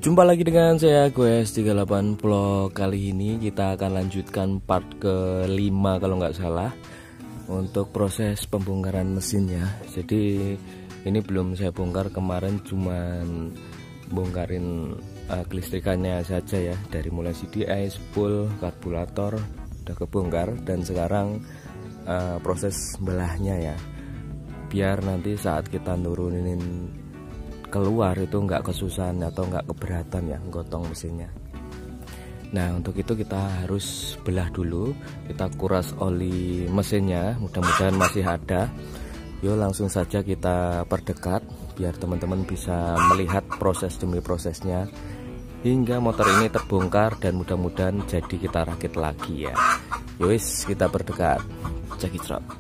Jumpa lagi dengan saya Goes38 Vlog. Kali ini kita akan lanjutkan part ke-5 kalau nggak salah, untuk proses pembongkaran mesinnya. Jadi ini belum saya bongkar, kemarin cuman bongkarin kelistrikannya saja ya, dari mulai CDI, spool, karburator udah kebongkar, dan sekarang proses belahnya ya, biar nanti saat kita nurunin keluar itu nggak kesusahan atau nggak keberatan ya gotong mesinnya. Nah, untuk itu kita harus belah dulu, kita kuras oli mesinnya, mudah-mudahan masih ada. Yuk langsung saja kita perdekat biar teman-teman bisa melihat proses demi prosesnya hingga motor ini terbongkar dan mudah-mudahan jadi kita rakit lagi ya. Yowis, kita perdekat, check it out.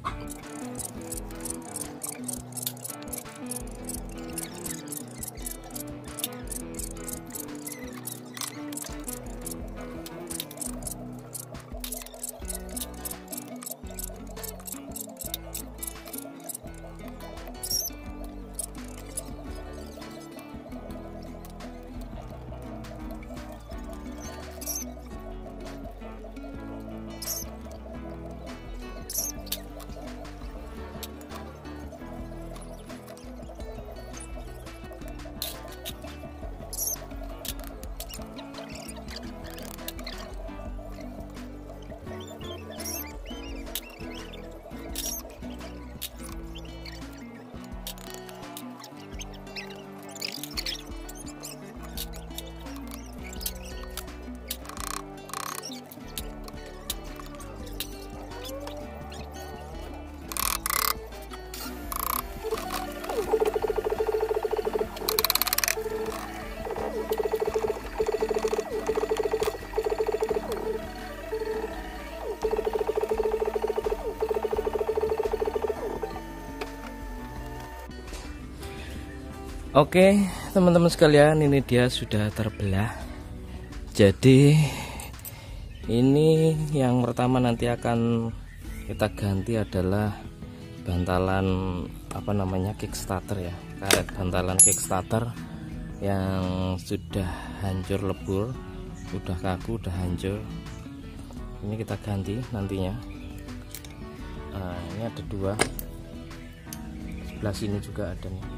Oke teman-teman sekalian, ini dia sudah terbelah. Jadi ini yang pertama nanti akan kita ganti adalah bantalan kickstarter ya, karet bantalan kickstarter yang sudah hancur lebur, udah kaku, udah hancur. Ini kita ganti nantinya. Nah, ini ada dua, sebelah sini juga ada nih.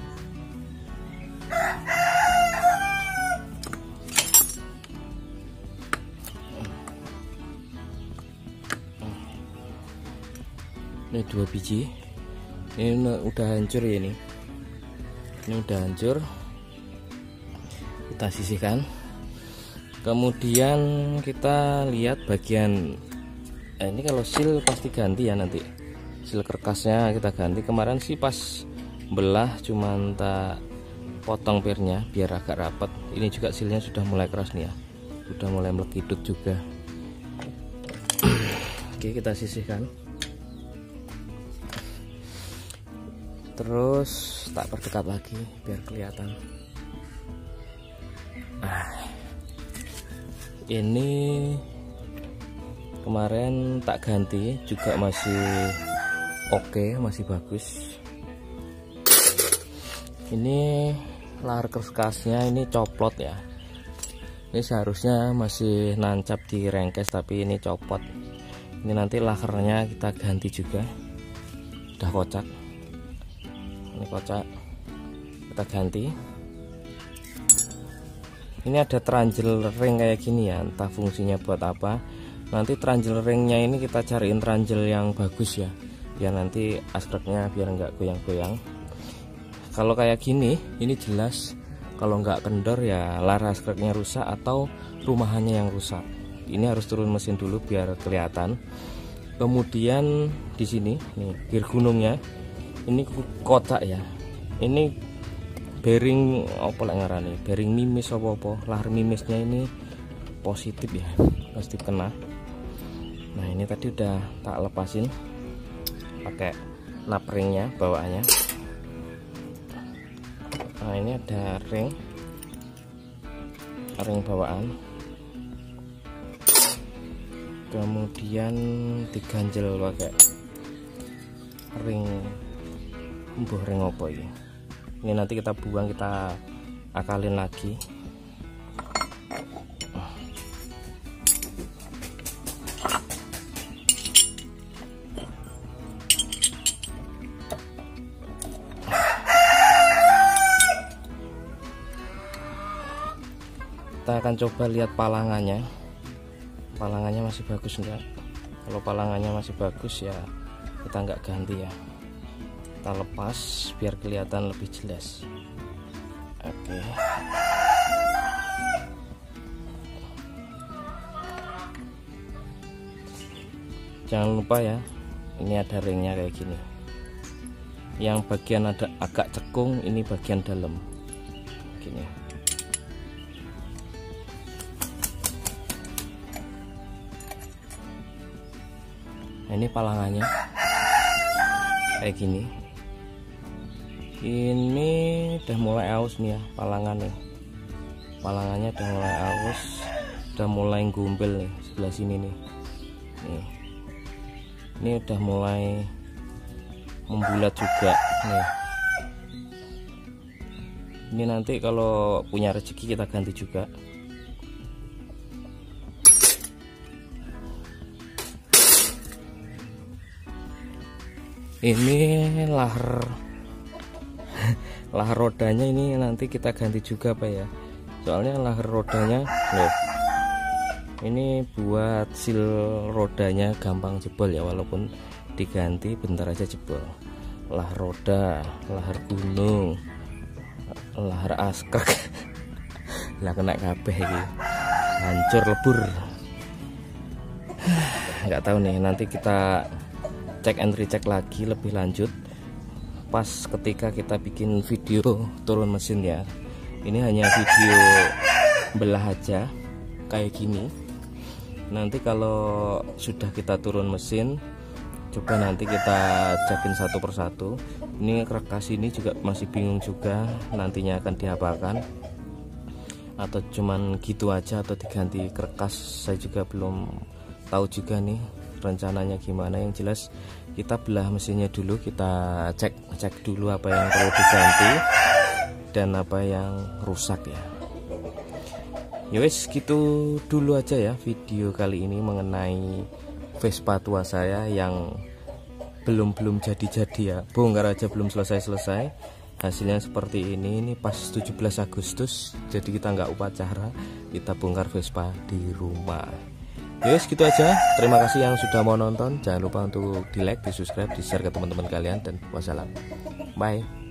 Ini dua biji, ini udah hancur ya, ini udah hancur, kita sisihkan. Kemudian kita lihat bagian ini, kalau seal pasti ganti ya, nanti seal kerkasnya kita ganti. Kemarin sih pas belah cuman tak potong pirnya biar agak rapat. Ini juga sealnya sudah mulai keras nih ya, sudah mulai melekidut juga. Oke, kita sisihkan. Terus tak perdekat lagi biar kelihatan. Ini kemarin tak ganti juga masih oke, masih bagus. Ini lahar kerkasnya ini coplot ya. Ini seharusnya masih nancap di rengkes, tapi ini copot. Ini nanti laharnya kita ganti juga. Udah kocak. Ini kocak, kita ganti. Ini ada tranjel ring kayak gini ya, entah fungsinya buat apa. Nanti tranjel ringnya ini kita cariin tranjel yang bagus ya, biar nanti askreknya biar nggak goyang-goyang. Kalau kayak gini, ini jelas kalau nggak kendor ya lar askreknya rusak atau rumahannya yang rusak. Ini harus turun mesin dulu biar kelihatan. Kemudian di sini nih gear gunungnya ini kotak ya. Ini bearing apa lek ngarani, bearing mimis apa lahar mimisnya ini positif ya, pasti kena. Nah, ini tadi udah tak lepasin pakai nap ringnya bawaannya. Nah, ini ada ring bawaan, kemudian diganjel pakai ring ring opo ini nanti kita buang, kita akalin lagi. kita akan coba lihat palangannya masih bagus enggak. Kalau palangannya masih bagus ya kita nggak ganti ya, kita lepas biar kelihatan lebih jelas. Oke. Jangan lupa ya, ini ada ringnya kayak gini. Yang bagian ada agak cekung, ini bagian dalam gini. Nah, ini palangannya kayak gini. Ini udah mulai aus nih ya palangannya. Palangannya udah mulai aus, udah mulai gumpel nih sebelah sini nih. Ini udah mulai membulat juga nih. Ini nanti kalau punya rezeki kita ganti juga. Ini lahar rodanya ini nanti kita ganti juga Pak ya, soalnya lahar rodanya loh, ini buat seal rodanya gampang jebol ya, walaupun diganti bentar aja jebol. Lahar roda, lahar gunung, lahar askek lah kena kabeh ini, hancur lebur. Nggak tahu nih, nanti kita cek and recheck lagi lebih lanjut pas ketika kita bikin video turun mesin ya. Ini hanya video belah aja kayak gini. Nanti kalau sudah kita turun mesin, coba nanti kita cekin satu persatu. Ini kerkas ini juga masih bingung juga nantinya akan diapakan, atau cuman gitu aja atau diganti kerkas, saya juga belum tahu juga nih rencananya gimana. Yang jelas kita belah mesinnya dulu, kita cek dulu apa yang perlu diganti dan apa yang rusak ya. Yowes, gitu dulu aja ya video kali ini mengenai Vespa tua saya yang belum jadi ya, bongkar aja belum selesai. Hasilnya seperti ini pas 17 Agustus, jadi kita nggak upacara, kita bongkar Vespa di rumah. Yes, gitu aja. Terima kasih yang sudah mau nonton. Jangan lupa untuk di like, di subscribe, di share ke teman-teman kalian, dan wassalam. Bye.